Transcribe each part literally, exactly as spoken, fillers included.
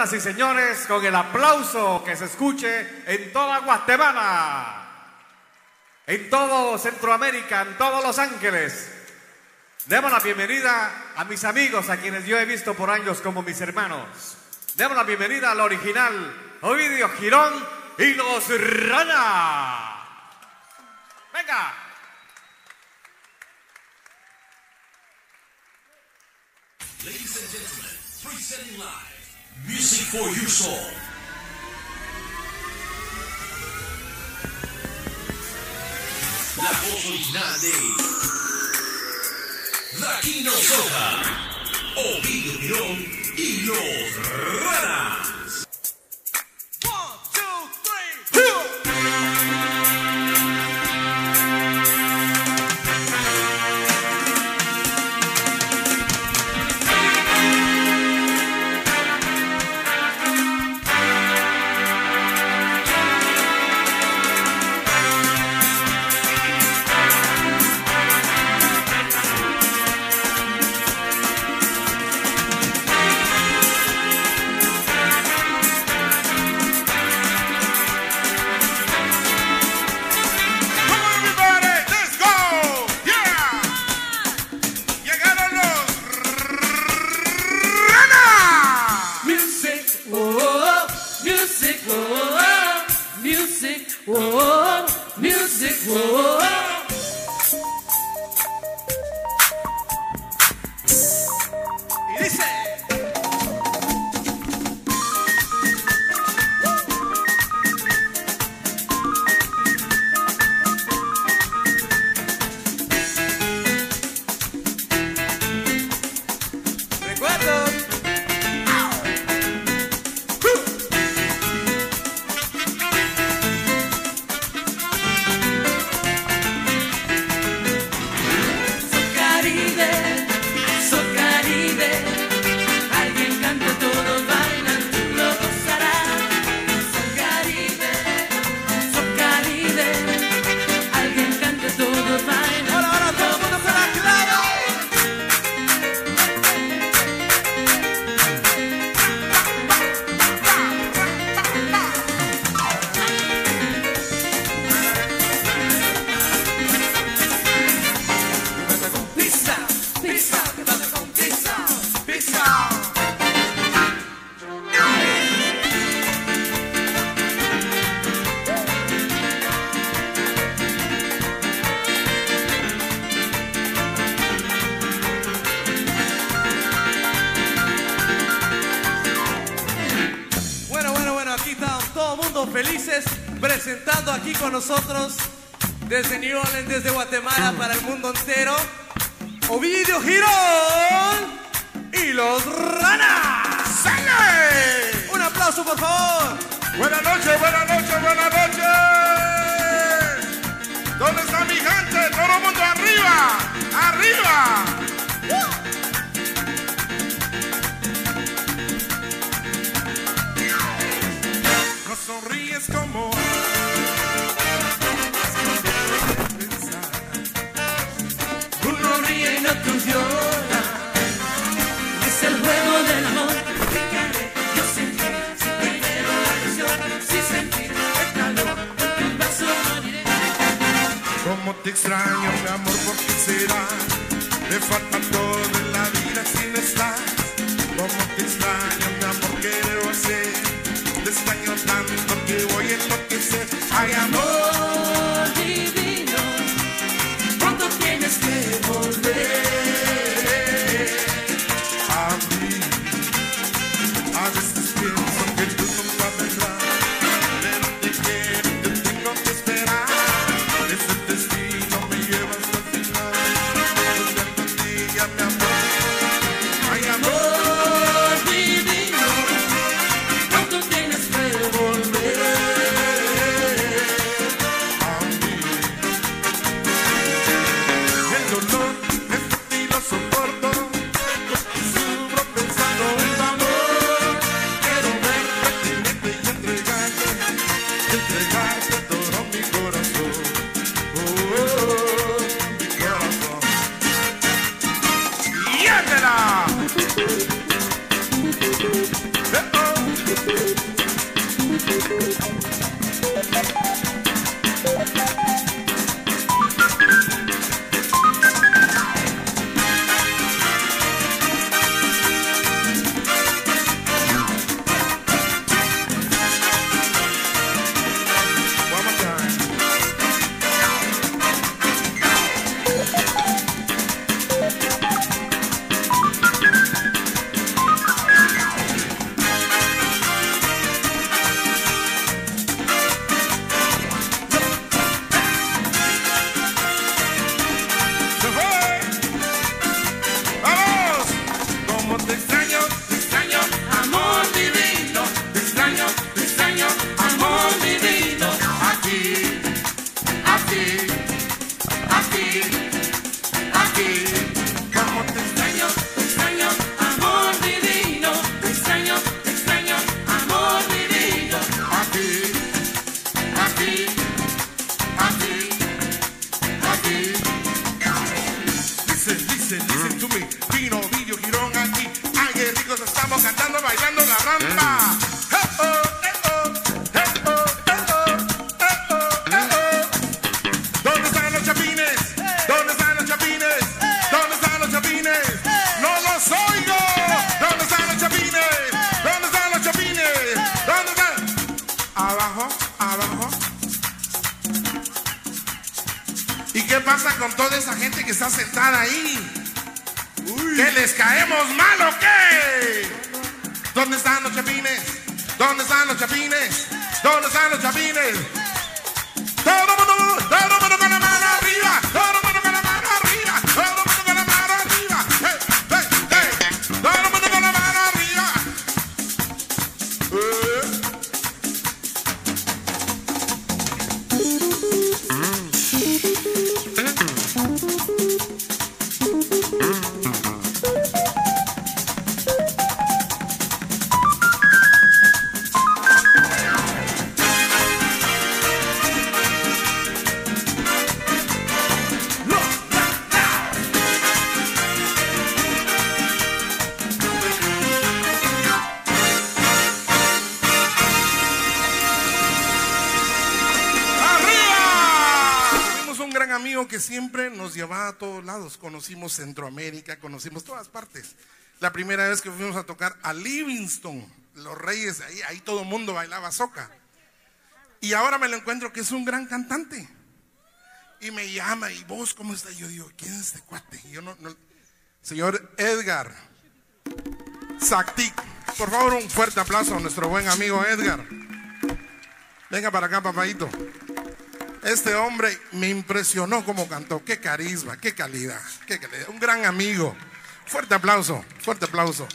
Señoras y señores, con el aplauso que se escuche en toda Guatemala, en todo Centroamérica, en todos Los Ángeles, demos la bienvenida a mis amigos, a quienes yo he visto por años como mis hermanos. Demos la bienvenida al original Ovidio Girón y los Rana. Venga. Ladies and gentlemen, presenting live Music for Your Soul. La voz original de Daquino Soja, Ovidio Girón y los Ranas. Whoa, music, whoa. Y dice. Recuerdos. Felices presentando aquí con nosotros desde New Orleans, desde Guatemala para el mundo entero, Ovidio Girón y los Ranas. ¡Sale! Un aplauso, por favor. Buenas noches, buenas noches, buenas noches. ¿Dónde está mi gente? Todo el mundo arriba, arriba. ¡Uh! Sonríes como uno ríe y no otro llora. Es el juego del amor. Fijaré, yo sentí, si primero la presión, si sentir el calor en tu brazo moriré. como te extraño, mi amor, ¿por qué será? Me falta todo en la vida si no estás. Como te extraño, mi amor, ¿qué debo hacer? Te extraño tanto que voy a enloquecer. Ay, amor divino, pronto tienes que volver a mí. A veces pienso que tú nunca vendrás, pero te quiero y te tengo que esperar. Ese destino me lleva hasta el final. Soñando en ella, mi amor. Ay, amor divino, pronto tienes que volver a mí. El dolor, este sí lo soporto. Sufro pensando en tu amor. Quiero verte, tenerte y entregarte, entregarte todo mi corazón. Oh, oh, oh, mi corazón. ¡Y ándela! Eh, oh. cantando, bailando la rampa. Eh, oh, eh, oh, eh, oh, eh, oh, eh, oh, eh, oh. ¿Dónde están los chapines? ¿Dónde están los chapines? ¿Dónde están los chapines? ¡No los oigo! ¿Dónde están los chapines? ¿Dónde están los chapines? ¿Dónde están? Abajo, abajo. ¿Y qué pasa con toda esa gente que está sentada ahí? Uy. ¿Que les caemos mal o qué? ¿Dónde están los chapines? ¿Dónde están los chapines? ¿Dónde están los chapines? Todo el mundo, todo el mundo con la mano arriba, todo el mundo con la mano arriba, todo el mundo con la mano arriba, hey, hey, hey. Todo el mundo con la mano arriba. Eh. Que siempre nos llevaba a todos lados. Conocimos Centroamérica, conocimos todas partes. La primera vez que fuimos a tocar a Livingston, los Reyes, ahí, ahí todo el mundo bailaba soca. Y ahora me lo encuentro que es un gran cantante. Y me llama, ¿y vos cómo estás? Yo digo, ¿quién es este cuate? Y yo no, no, señor Edgar Zactic. Por favor, un fuerte aplauso a nuestro buen amigo Edgar. Venga para acá, papadito. Este hombre me impresionó como cantó. Qué carisma, qué calidad, qué calidad. Un gran amigo. Fuerte aplauso, fuerte aplauso.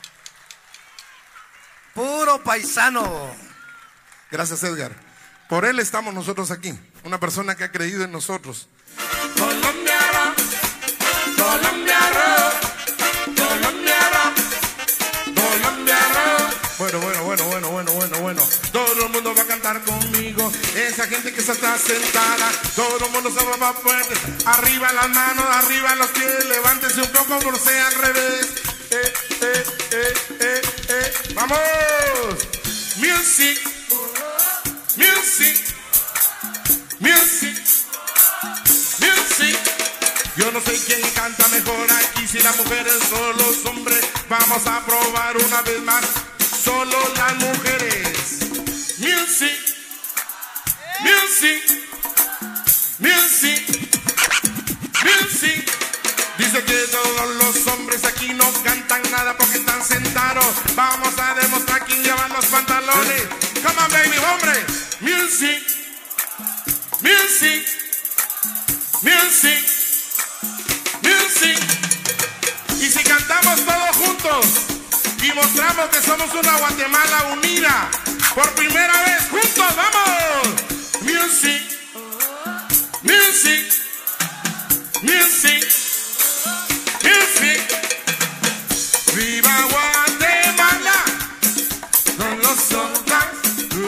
Puro paisano. Gracias, Edgar. Por él estamos nosotros aquí. Una persona que ha creído en nosotros. Colombia rock, Colombia rock, Colombia rock, Colombia rock. Bueno, bueno, bueno, bueno, bueno, bueno, bueno. Todo el mundo va a cantar conmigo. Esa gente que está sentada, todo el mundo se va a fuerte. Arriba las manos, arriba los pies. Levántese un poco, no sea al revés. Eh, eh, eh, eh, eh. ¡Vamos! Music, music, music, music. Yo no sé quién canta mejor aquí, si las mujeres o los hombres. Vamos a probar una vez más. Solo las mujeres. Music, music, music, music. Dice que todos los hombres aquí no cantan nada porque están sentados. Vamos a demostrar quién lleva los pantalones. Come on, baby, hombre. Music, music, music, music. Y si cantamos todos juntos y mostramos que somos una Guatemala unida, por primera vez juntos, vamos. Music, music, music, music. Viva Guatemala, con los soldados.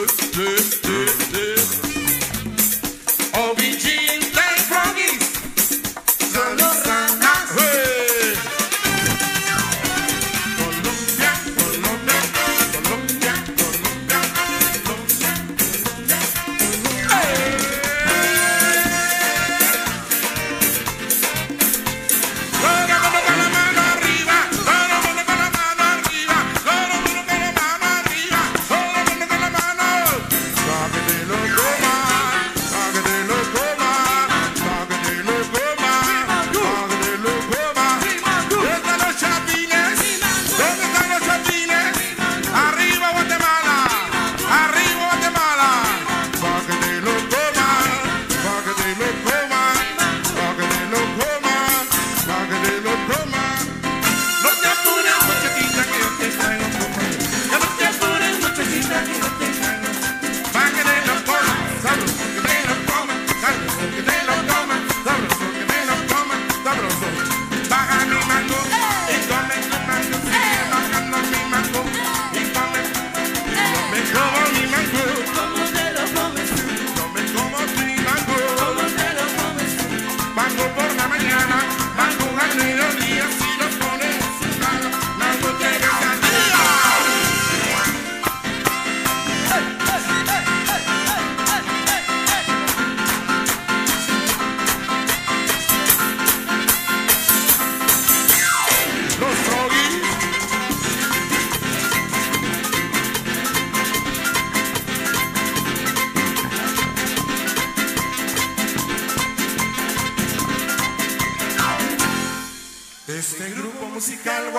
O B G, Play Froggies, son los ranas.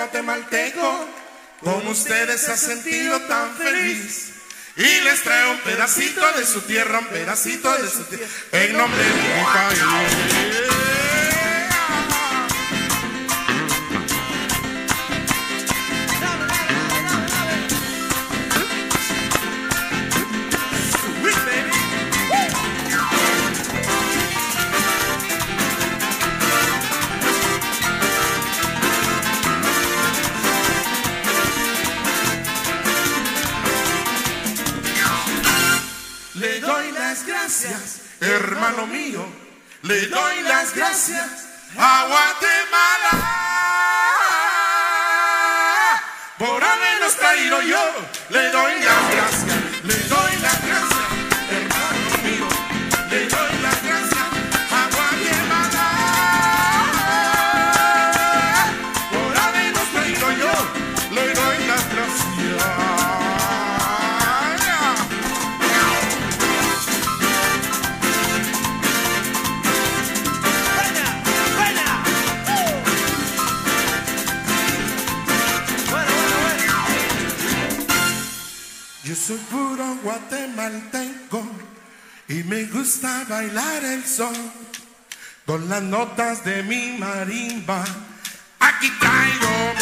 guatemalteco como ustedes se ha sentido tan feliz. Y les trae un pedacito de su tierra, un pedacito de su tierra, en nombre de mi país. Le doy las gracias, hermano mío, le doy las gracias a Guatemala por habernos traído yo. Le doy las gracias, le doy las gracias, hermano mío, le doy las gracias a Guatemala por habernos traído yo. Le doy las gracias. Yo soy puro guatemalteco y me gusta bailar el son con las notas de mi marimba. Aquí traigo